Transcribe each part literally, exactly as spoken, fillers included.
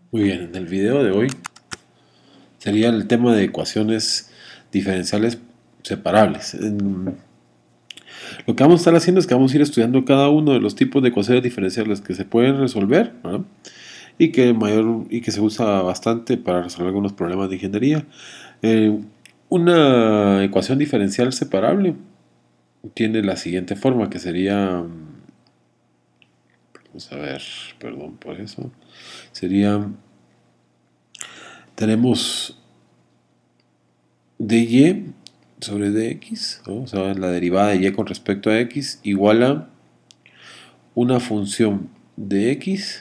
Muy bien, en el video de hoy sería el tema de ecuaciones diferenciales separables. En- lo que vamos a estar haciendo es que vamos a ir estudiando cada uno de los tipos de ecuaciones diferenciales que se pueden resolver, ¿verdad? Y que mayor y que se usa bastante para resolver algunos problemas de ingeniería. Eh, una ecuación diferencial separable tiene la siguiente forma, que sería, vamos a ver, perdón por eso, sería, tenemos dy sobre dx, ¿no? O sea, la derivada de y con respecto a x igual a una función de x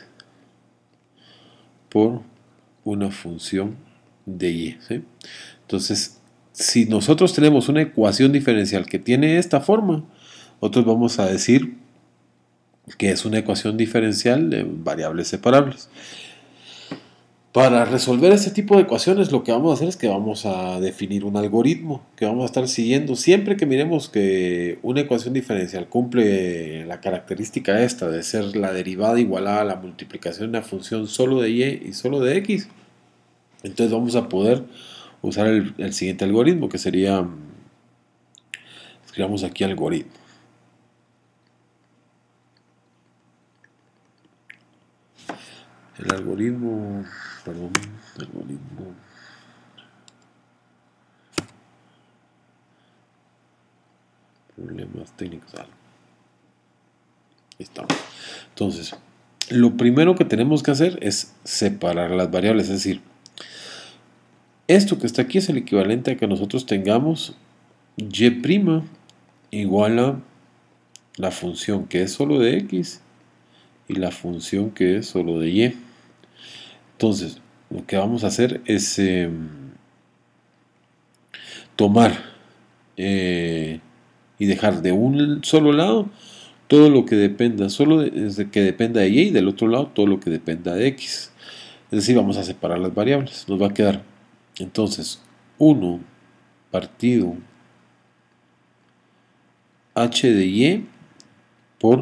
por una función de y, ¿sí? Entonces, si nosotros tenemos una ecuación diferencial que tiene esta forma, nosotros vamos a decir que es una ecuación diferencial de variables separables. Para resolver este tipo de ecuaciones lo que vamos a hacer es que vamos a definir un algoritmo que vamos a estar siguiendo. Siempre que miremos que una ecuación diferencial cumple la característica esta de ser la derivada igualada a la multiplicación de una función solo de y y solo de x, entonces vamos a poder usar el, el siguiente algoritmo, que sería, escribamos aquí algoritmo. El algoritmo, perdón, algoritmo problemas técnicos. Ahí estamos. Entonces, lo primero que tenemos que hacer es separar las variables, es decir, esto que está aquí es el equivalente a que nosotros tengamos y' igual a la función que es solo de x y la función que es solo de y. Entonces, lo que vamos a hacer es eh, tomar eh, y dejar de un solo lado todo lo que dependa solo de, desde que dependa de y, y del otro lado todo lo que dependa de x. Es decir, vamos a separar las variables. Nos va a quedar entonces uno partido h de y por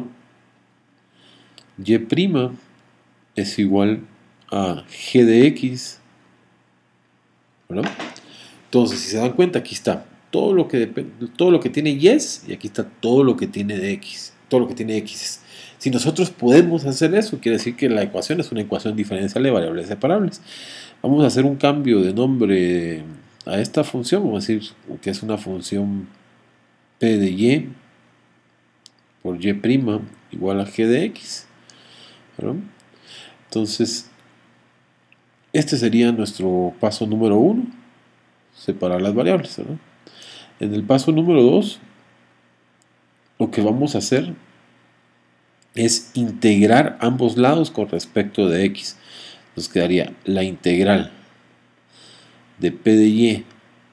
y' es igual a g de x, ¿verdad? Entonces, si se dan cuenta, aquí está todo lo que depende, todo lo que tiene y y aquí está todo lo que tiene de x, todo lo que tiene x. Si nosotros podemos hacer eso, quiere decir que la ecuación es una ecuación diferencial de variables separables. Vamos a hacer un cambio de nombre a esta función, vamos a decir que es una función p de y por y' igual a g de x, ¿verdad? Entonces, este sería nuestro paso número uno, separar las variables, ¿verdad? En el paso número dos, lo que vamos a hacer es integrar ambos lados con respecto de x. Nos quedaría la integral de p de y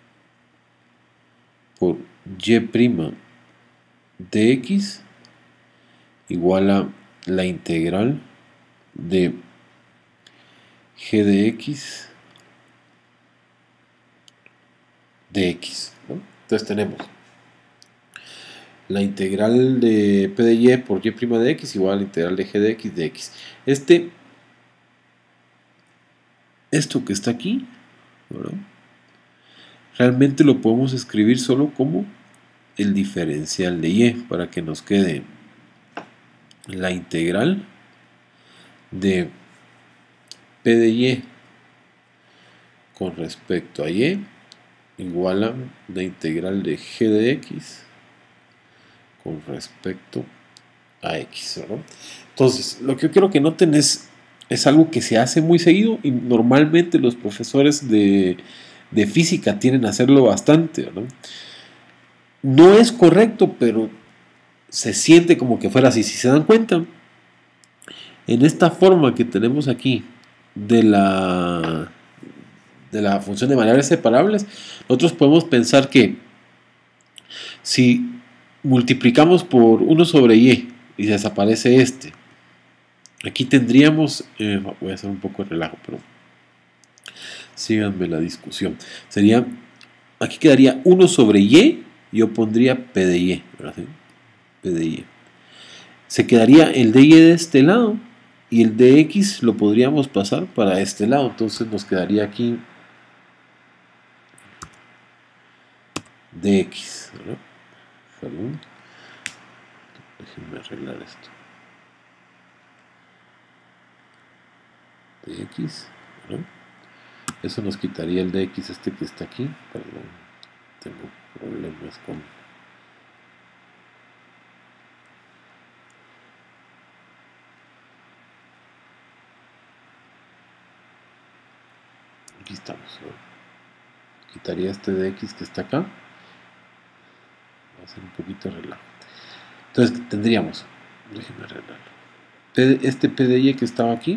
por y' de x igual a la integral de g de x de x, ¿no? Entonces tenemos la integral de p de y por y' de x igual a la integral de g de x de x. Este, esto que está aquí, ¿verdad? Realmente lo podemos escribir solo como el diferencial de y, para que nos quede la integral de p de y con respecto a y igual a la integral de g de x con respecto a x, ¿verdad? Entonces, lo que yo quiero que noten es, es algo que se hace muy seguido y normalmente los profesores de, de física tienen a hacerlo bastante, ¿verdad? No es correcto, pero se siente como que fuera así. Si se dan cuenta, en esta forma que tenemos aquí de la, de la función de variables separables, nosotros podemos pensar que si multiplicamos por uno sobre y y desaparece este, aquí tendríamos, eh, voy a hacer un poco de relajo, pero síganme la discusión, sería, aquí quedaría uno sobre y, yo pondría p de y, ¿verdad? P de y. Se quedaría el dy de este lado y el dx lo podríamos pasar para este lado. Entonces nos quedaría aquí dx, ¿no? Perdón, déjenme arreglar esto. Dx, ¿no? Eso nos quitaría el dx este que está aquí. Perdón, tengo problemas con... Aquí estamos, ¿no? Quitaría este dx que está acá. Va a ser un poquito arreglado. Entonces tendríamos, déjenme arreglarlo, este P de Y que estaba aquí,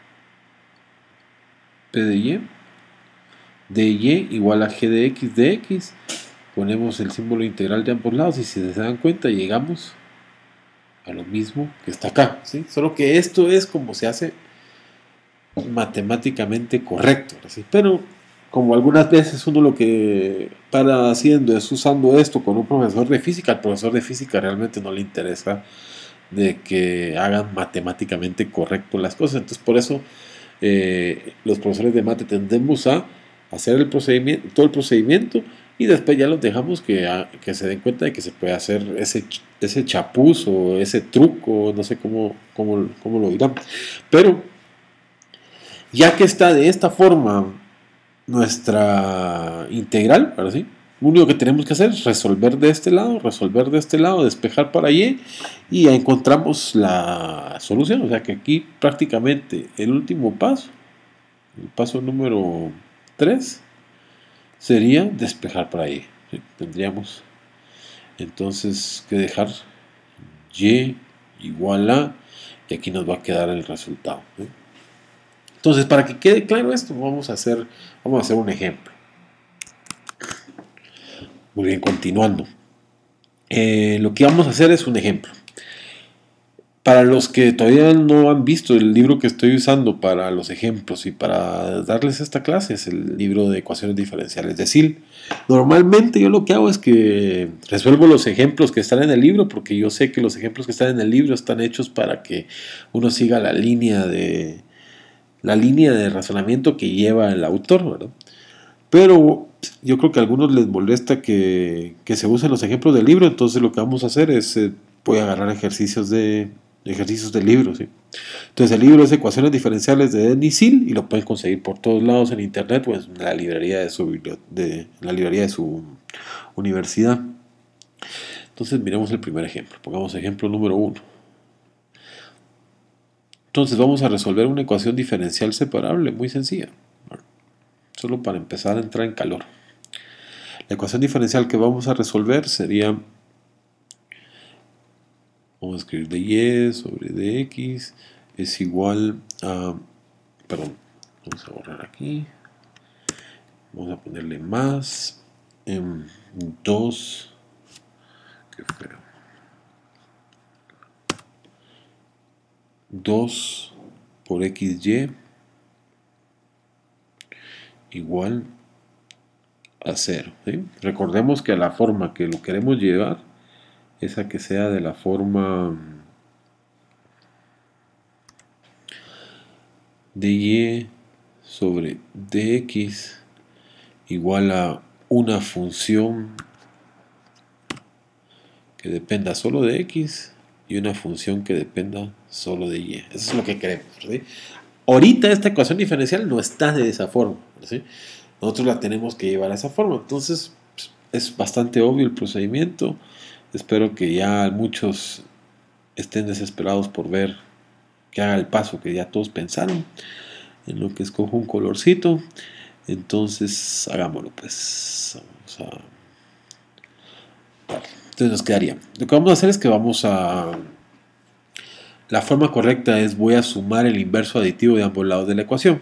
P de Y, de Y igual a G de X de X, ponemos el símbolo integral de ambos lados y si se dan cuenta llegamos a lo mismo que está acá, ¿sí? Solo que esto es como se hace matemáticamente correcto, ¿sí? Pero como algunas veces uno lo que para haciendo es usando esto con un profesor de física, al profesor de física realmente no le interesa de que hagan matemáticamente correcto las cosas. Entonces por eso eh, los profesores de mate tendemos a hacer el procedimiento, todo el procedimiento y después ya los dejamos que, a, que se den cuenta de que se puede hacer ese, ese chapuz o ese truco, no sé cómo, cómo, cómo lo dirán. Pero ya que está de esta forma nuestra integral, ahora sí, lo único que tenemos que hacer es resolver de este lado, resolver de este lado, despejar para Y y ya encontramos la solución. O sea que aquí prácticamente el último paso, el paso número tres, sería despejar para Y. ¿Sí? Tendríamos entonces que dejar Y igual a, y aquí nos va a quedar el resultado. ¿Sí? Entonces, para que quede claro esto, vamos a hacer, vamos a hacer un ejemplo. Muy bien, continuando. Eh, lo que vamos a hacer es un ejemplo. Para los que todavía no han visto el libro que estoy usando para los ejemplos y para darles esta clase, es el libro de ecuaciones diferenciales de S I L. Normalmente yo lo que hago es que resuelvo los ejemplos que están en el libro, porque yo sé que los ejemplos que están en el libro están hechos para que uno siga la línea de, la línea de razonamiento que lleva el autor, ¿verdad? Pero yo creo que a algunos les molesta que, que se usen los ejemplos del libro, entonces lo que vamos a hacer es, eh, voy a agarrar ejercicios de ejercicios del libro, ¿sí? Entonces el libro es Ecuaciones Diferenciales de Denis S I L y lo pueden conseguir por todos lados en internet o en la librería de su, de, la librería de su universidad. Entonces miremos el primer ejemplo, pongamos ejemplo número uno. Entonces vamos a resolver una ecuación diferencial separable, muy sencilla. Solo para empezar a entrar en calor. La ecuación diferencial que vamos a resolver sería, vamos a escribir dy sobre dx es igual a, perdón, vamos a borrar aquí, vamos a ponerle más en dos, qué feo, dos por xy igual a cero, ¿sí? Recordemos que a la forma que lo queremos llevar es a que sea de la forma dy sobre dx igual a una función que dependa solo de x y una función que dependa solo de y. Eso es lo que queremos, ¿sí? Ahorita esta ecuación diferencial no está de esa forma, ¿sí? Nosotros la tenemos que llevar a esa forma. Entonces es bastante obvio el procedimiento. Espero que ya muchos estén desesperados por ver que haga el paso que ya todos pensaron, en lo que escojo un colorcito. Entonces hagámoslo, pues vamos a... Vale. Entonces nos quedaría, lo que vamos a hacer es que vamos a, la forma correcta es voy a sumar el inverso aditivo de ambos lados de la ecuación.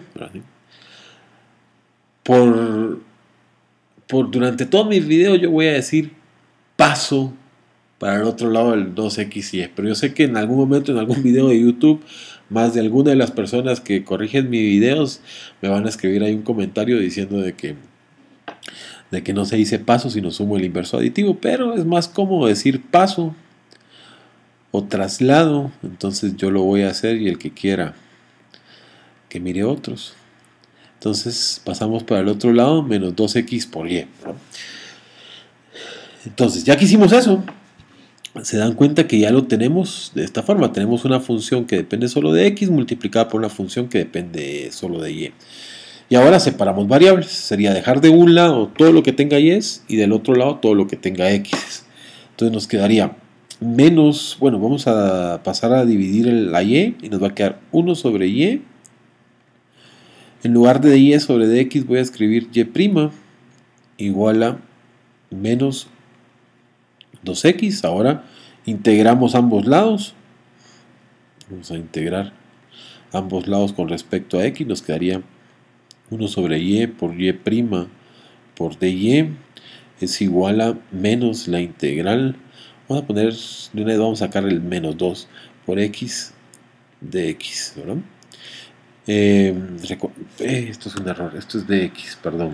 Por, por durante todos mis videos yo voy a decir paso para el otro lado del dos equis y, pero yo sé que en algún momento, en algún video de YouTube, más de alguna de las personas que corrigen mis videos me van a escribir ahí un comentario diciendo de que, de que no se dice paso sino sumo el inverso aditivo, pero es más cómodo decir paso o traslado, entonces yo lo voy a hacer y el que quiera que mire otros. Entonces pasamos para el otro lado, menos dos equis por y. Entonces, ya que hicimos eso, se dan cuenta que ya lo tenemos de esta forma. Tenemos una función que depende solo de x multiplicada por una función que depende solo de y. Y ahora separamos variables. Sería dejar de un lado todo lo que tenga y y del otro lado todo lo que tenga x. Entonces nos quedaría menos, bueno, vamos a pasar a dividir la y y nos va a quedar uno sobre y. En lugar de y sobre dx voy a escribir y' igual a menos dos equis. Ahora integramos ambos lados. Vamos a integrar ambos lados con respecto a x. Nos quedaría uno sobre y por y' por dy es igual a menos la integral. Vamos a poner, de una vez vamos a sacar el menos dos por x dx, ¿verdad? Eh, eh, esto es un error, esto es dx, perdón.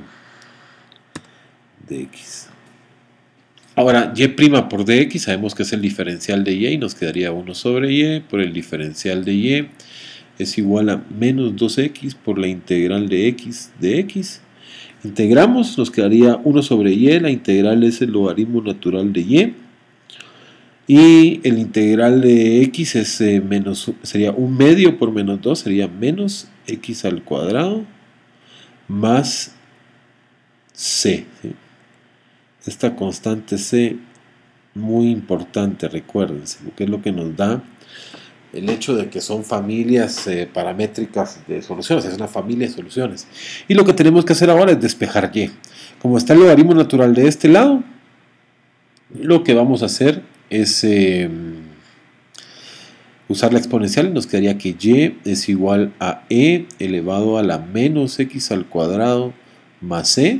Dx. Ahora, y' por dx sabemos que es el diferencial de y y nos quedaría uno sobre y por el diferencial de y es igual a menos dos equis por la integral de x de x. Integramos, nos quedaría uno sobre y, la integral es el logaritmo natural de y. Y el integral de x es, eh, menos, sería un medio por menos dos, sería menos x al cuadrado más c. ¿Sí? Esta constante c, muy importante, recuérdense, porque es lo que nos da el hecho de que son familias eh, paramétricas de soluciones, es una familia de soluciones. Y lo que tenemos que hacer ahora es despejar y. Como está el logaritmo natural de este lado, lo que vamos a hacer es eh, usar la exponencial y nos quedaría que y es igual a e elevado a la menos x al cuadrado más c.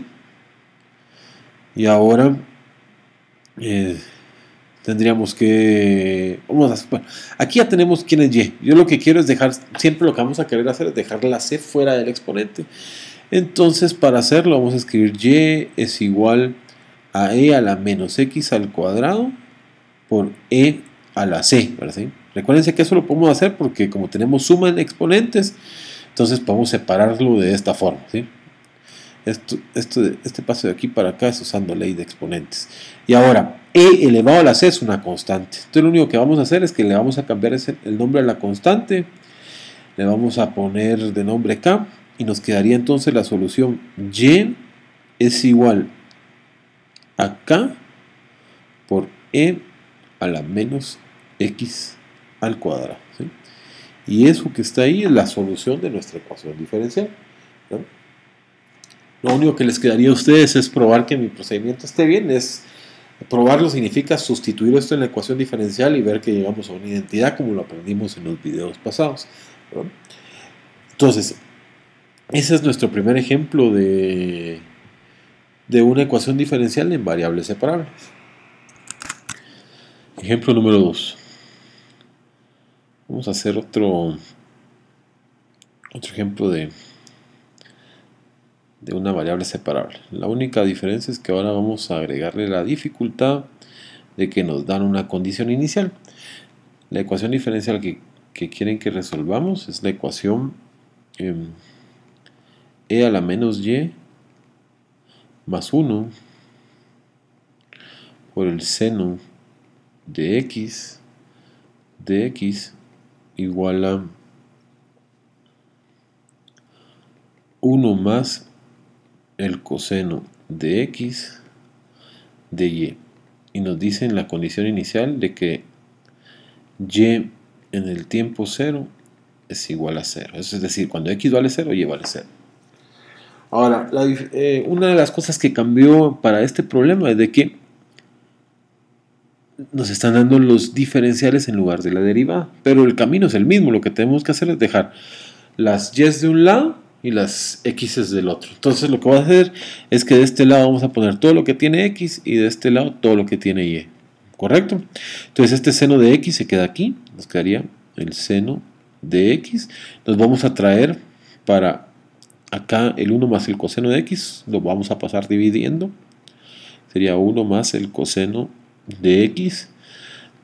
Y ahora eh, tendríamos que, vamos a, bueno, aquí ya tenemos quién es y. Yo lo que quiero es dejar, siempre lo que vamos a querer hacer es dejar la c fuera del exponente. Entonces para hacerlo vamos a escribir y es igual a e a la menos x al cuadrado por e a la c, ¿verdad? ¿Sí? Recuérdense que eso lo podemos hacer porque como tenemos suma en exponentes, entonces podemos separarlo de esta forma, ¿sí? Esto, esto, este paso de aquí para acá es usando ley de exponentes. Y ahora, e elevado a la c es una constante. Entonces lo único que vamos a hacer es que le vamos a cambiar ese, el nombre a la constante, le vamos a poner de nombre k, y nos quedaría entonces la solución y es igual a k por e a la menos x al cuadrado, ¿sí? Y eso que está ahí es la solución de nuestra ecuación diferencial, ¿no? Lo único que les quedaría a ustedes es probar que mi procedimiento esté bien. Es probarlo significa sustituir esto en la ecuación diferencial y ver que llegamos a una identidad como lo aprendimos en los videos pasados, ¿no? Entonces, ese es nuestro primer ejemplo de, de una ecuación diferencial en variables separables. Ejemplo número dos. Vamos a hacer otro, otro ejemplo de, de una variable separable. La única diferencia es que ahora vamos a agregarle la dificultad de que nos dan una condición inicial. La ecuación diferencial que, que quieren que resolvamos es la ecuación eh, e a la menos y más uno por el seno de x de x igual a uno más el coseno de x de y. Y nos dice en la condición inicial de que y en el tiempo cero es igual a cero. Eso es decir, cuando x vale cero, y vale cero. Ahora, la, eh, una de las cosas que cambió para este problema es de que nos están dando los diferenciales en lugar de la derivada, pero el camino es el mismo. Lo que tenemos que hacer es dejar las y de un lado y las x del otro. Entonces lo que voy a hacer es que de este lado vamos a poner todo lo que tiene x y de este lado todo lo que tiene y. ¿Correcto? Entonces este seno de x se queda aquí, nos quedaría el seno de x. Nos vamos a traer para acá el uno más el coseno de x, lo vamos a pasar dividiendo. Sería uno más el coseno de x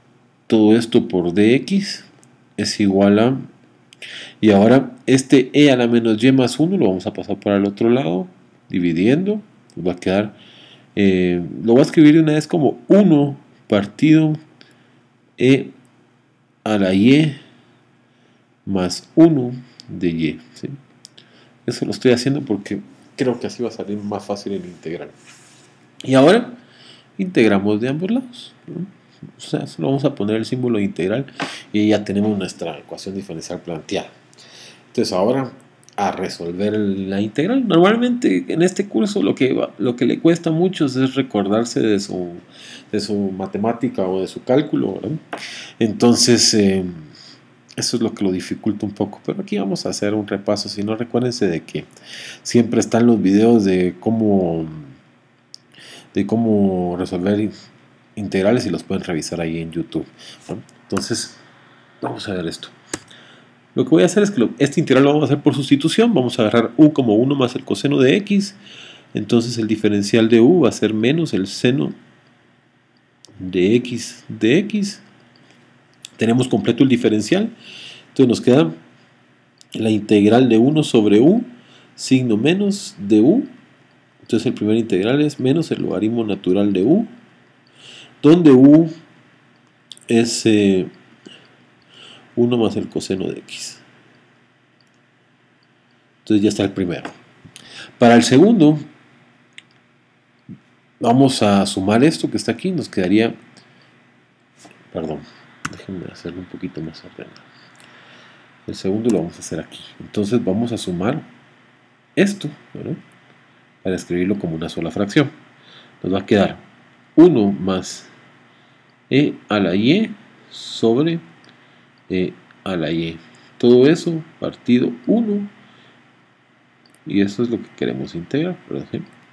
todo esto por dx es igual a, y ahora este e a la menos y más uno lo vamos a pasar para el otro lado, dividiendo, nos va a quedar, eh, lo voy a escribir de una vez como uno partido e a la y más uno de y, ¿sí? Eso lo estoy haciendo porque creo que así va a salir más fácil el integral. Y ahora integramos de ambos lados, ¿no? O sea, solo vamos a poner el símbolo de integral y ya tenemos nuestra ecuación diferencial planteada. Entonces ahora a resolver la integral. Normalmente en este curso lo que, lo que le cuesta a muchos es recordarse de su, de su matemática o de su cálculo, ¿verdad? Entonces eh, eso es lo que lo dificulta un poco, pero aquí vamos a hacer un repaso. Si no, recuérdense de que siempre están los videos de cómo, de cómo resolver integrales y los pueden revisar ahí en YouTube, ¿no? Entonces vamos a ver esto. Lo que voy a hacer es que lo, este integral lo vamos a hacer por sustitución. Vamos a agarrar u como uno más el coseno de x. Entonces el diferencial de u va a ser menos el seno de x de x. Tenemos completo el diferencial. Entonces nos queda la integral de uno sobre u, signo menos de u. Entonces el primer integral es menos el logaritmo natural de u, donde u es eh, uno más el coseno de x. Entonces ya está el primero. Para el segundo, vamos a sumar esto que está aquí. Nos quedaría, perdón, déjenme hacerlo un poquito más apenas. El segundo lo vamos a hacer aquí. Entonces vamos a sumar esto, ¿verdad?, para escribirlo como una sola fracción. Nos va a quedar uno más e a la y sobre e a la y. Todo eso partido uno. Y eso es lo que queremos integrar, ¿verdad?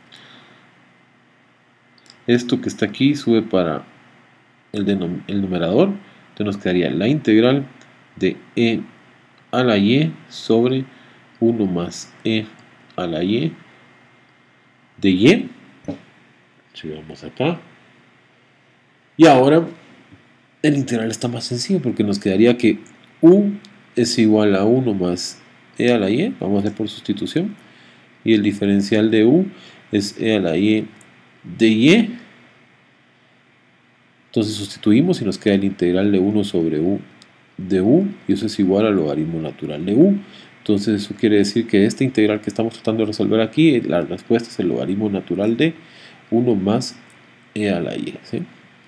Esto que está aquí sube para el, el numerador. Entonces nos quedaría la integral de e a la y sobre uno más e a la y de y. Si vamos acá. Y ahora el integral está más sencillo porque nos quedaría que u es igual a uno más e a la y. Vamos a hacer por sustitución. Y el diferencial de u es e a la y de y. Entonces sustituimos y nos queda el integral de uno sobre u de u. Y eso es igual al logaritmo natural de u. Entonces eso quiere decir que esta integral que estamos tratando de resolver aquí, la respuesta es el logaritmo natural de uno más e a la y, ¿sí?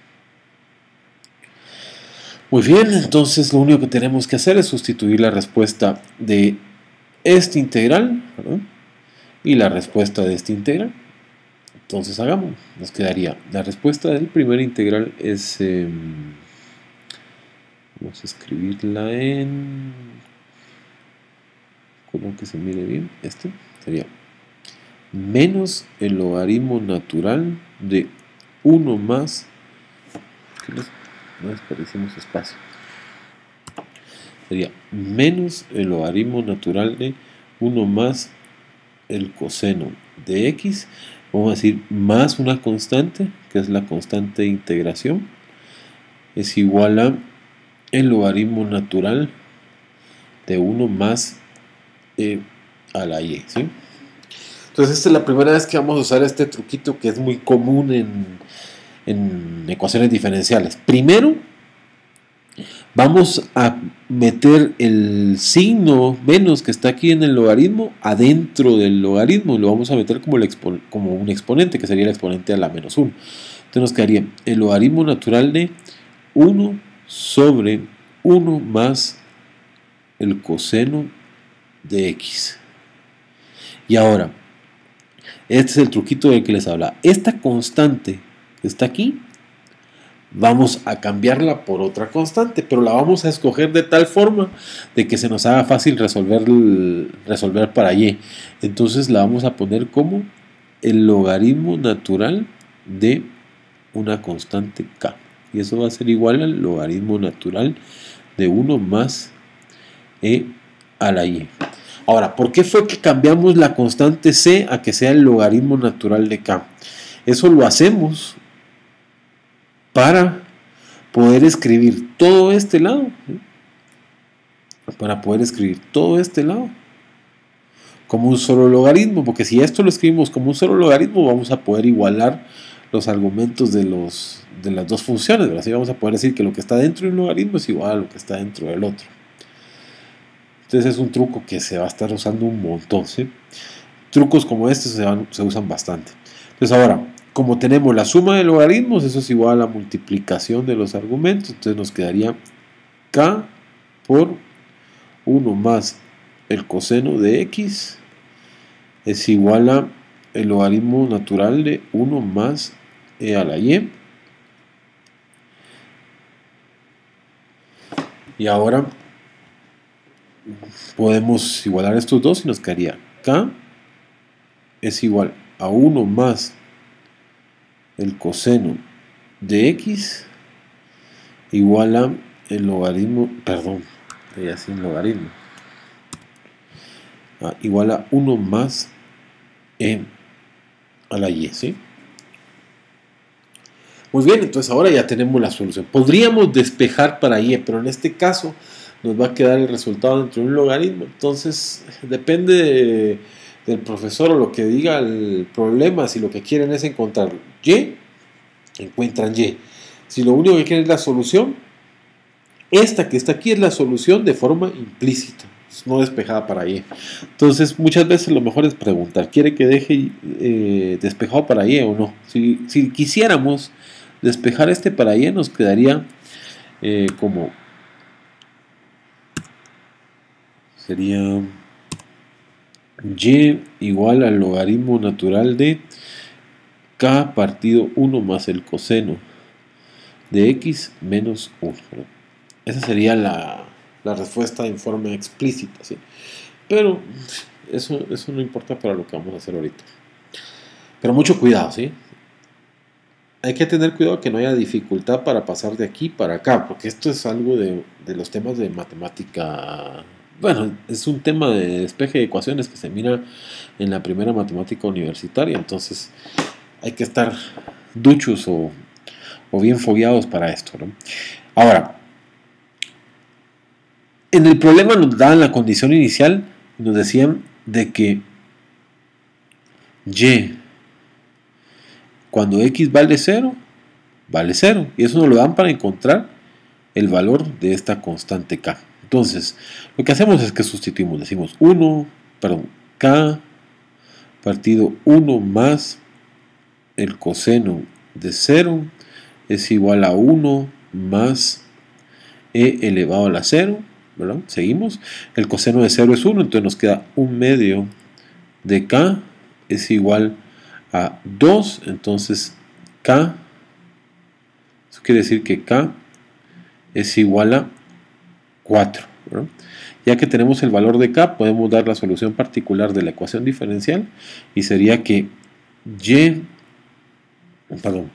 Muy bien, entonces lo único que tenemos que hacer es sustituir la respuesta de este integral, ¿verdad?, y la respuesta de este integral. Entonces hagamos, nos quedaría la respuesta del primer integral es, eh, vamos a escribirla en, como que se mire bien, este sería menos el logaritmo natural de uno más, no desperdiciemos espacio, sería menos el logaritmo natural de uno más el coseno de x, vamos a decir más una constante, que es la constante de integración, es igual a el logaritmo natural de uno más e a la y, ¿sí? Entonces esta es la primera vez que vamos a usar este truquito que es muy común en, en ecuaciones diferenciales. Primero vamos a meter el signo menos que está aquí en el logaritmo adentro del logaritmo, y lo vamos a meter como, el expo, como un exponente, que sería el exponente a la menos uno. Entonces nos quedaría el logaritmo natural de uno sobre uno más el coseno de x. Y ahora, este es el truquito del que les hablaba. Esta constante que está aquí, vamos a cambiarla por otra constante, pero la vamos a escoger de tal forma de que se nos haga fácil resolver, resolver para y. Entonces la vamos a poner como el logaritmo natural de una constante k. Y eso va a ser igual al logaritmo natural de uno más e a la y. Ahora, ¿por qué fue que cambiamos la constante c a que sea el logaritmo natural de k? Eso lo hacemos para poder escribir todo este lado, ¿sí? Para poder escribir todo este lado como un solo logaritmo, porque si esto lo escribimos como un solo logaritmo, vamos a poder igualar los argumentos de, los, de las dos funciones, ¿verdad? Así vamos a poder decir que lo que está dentro de un logaritmo es igual a lo que está dentro del otro. Entonces es un truco que se va a estar usando un montón, ¿sí? Trucos como este se, van, se usan bastante. Entonces ahora, como tenemos la suma de logaritmos, eso es igual a la multiplicación de los argumentos, entonces nos quedaría k por uno más el coseno de x es igual a el logaritmo natural de uno más e a la y. Y ahora podemos igualar estos dos y nos quedaría k es igual a uno más el coseno de x igual a el logaritmo, perdón, ya sin logaritmo, ah, igual a uno más e a la y, ¿sí? Muy bien, entonces ahora ya tenemos la solución. Podríamos despejar para y, pero en este caso nos va a quedar el resultado dentro de un logaritmo. Entonces depende de, del profesor o lo que diga el problema. Si lo que quieren es encontrar y, encuentran y. Si lo único que quieren es la solución, esta que está aquí es la solución de forma implícita, no despejada para y. Entonces muchas veces lo mejor es preguntar, ¿quiere que deje eh, despejado para y o no? Si, si quisiéramos despejar este para y, nos quedaría eh, como sería y igual al logaritmo natural de k partido uno más el coseno de x menos uno. Esa sería la, la respuesta en forma explícita, ¿sí? Pero eso, eso no importa para lo que vamos a hacer ahorita. Pero mucho cuidado, ¿sí? Hay que tener cuidado que no haya dificultad para pasar de aquí para acá, porque esto es algo de, de los temas de matemática. Bueno, es un tema de despeje de ecuaciones que se mira en la primera matemática universitaria, entonces hay que estar duchos o, o bien fogueados para esto, ¿no? Ahora, en el problema nos daban la condición inicial y nos decían de que y cuando x vale cero, vale cero. Y eso nos lo dan para encontrar el valor de esta constante k. Entonces, lo que hacemos es que sustituimos, decimos uno, perdón, k partido uno más el coseno de cero es igual a uno más e elevado a la cero, ¿verdad? Seguimos. El coseno de cero es uno, entonces nos queda un medio de k es igual a dos, entonces k, eso quiere decir que k es igual a cuatro, ¿verdad? Ya que tenemos el valor de k, podemos dar la solución particular de la ecuación diferencial y sería que y, perdón,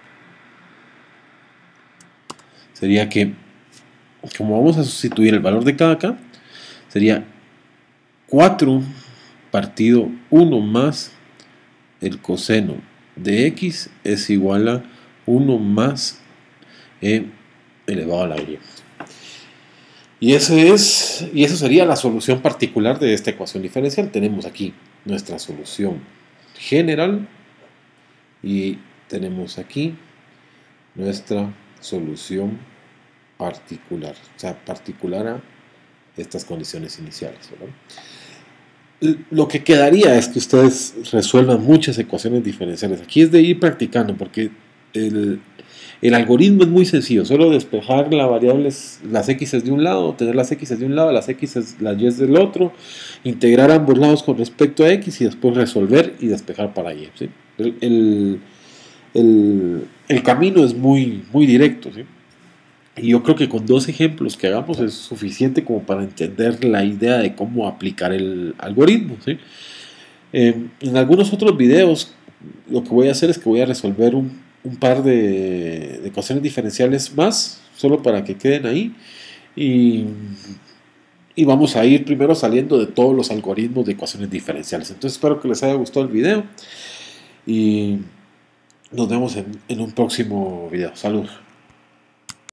sería que, como vamos a sustituir el valor de k acá, sería cuatro partido uno más el coseno de x es igual a uno más e elevado a la y. Y eso, es, y eso sería la solución particular de esta ecuación diferencial. Tenemos aquí nuestra solución general y tenemos aquí nuestra solución particular, o sea, particular a estas condiciones iniciales, ¿verdad? Lo que quedaría es que ustedes resuelvan muchas ecuaciones diferenciales. Aquí es de ir practicando, porque el, el algoritmo es muy sencillo. Solo despejar las variables, las x de un lado, tener las x de un lado, las x, las y del otro, integrar ambos lados con respecto a x y después resolver y despejar para y, ¿sí? El, el, el, el camino es muy, muy directo, ¿sí? Y yo creo que con dos ejemplos que hagamos es suficiente como para entender la idea de cómo aplicar el algoritmo, ¿sí? Eh, en algunos otros videos lo que voy a hacer es que voy a resolver un, un par de, de ecuaciones diferenciales más, solo para que queden ahí. Y, y vamos a ir primero saliendo de todos los algoritmos de ecuaciones diferenciales. Entonces espero que les haya gustado el video y nos vemos en, en un próximo video. Saludos.